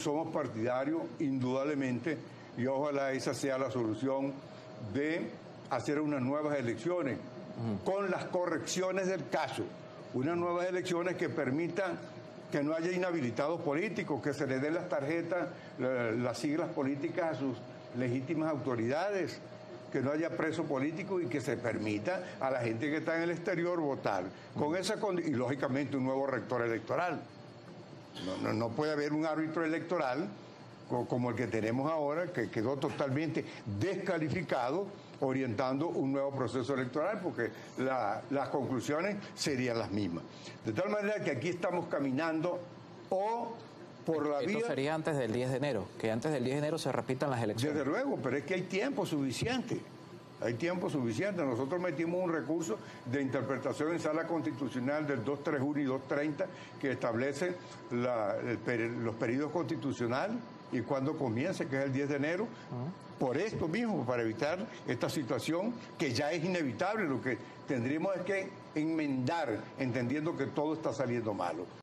somos partidarios, indudablemente, y ojalá esa sea la solución, de hacer unas nuevas elecciones, con las correcciones del caso, unas nuevas elecciones que permitan que no haya inhabilitados políticos, que se les den las tarjetas, las siglas políticas a sus legítimas autoridades, que no haya preso político y que se permita a la gente que está en el exterior votar. Y lógicamente un nuevo rector electoral. No puede haber un árbitro electoral como el que tenemos ahora, que quedó totalmente descalificado, orientando un nuevo proceso electoral, porque las conclusiones serían las mismas. De tal manera que aquí estamos caminando por la vía... Esto sería antes del 10 de enero, que antes del 10 de enero se repitan las elecciones. Desde luego, pero es que hay tiempo suficiente. Hay tiempo suficiente. Nosotros metimos un recurso de interpretación en sala constitucional del 231 y 230 que establece los periodos constitucionales y cuándo comienza, que es el 10 de enero, por esto mismo, para evitar esta situación que ya es inevitable. Lo que tendríamos es que enmendar, entendiendo que todo está saliendo malo.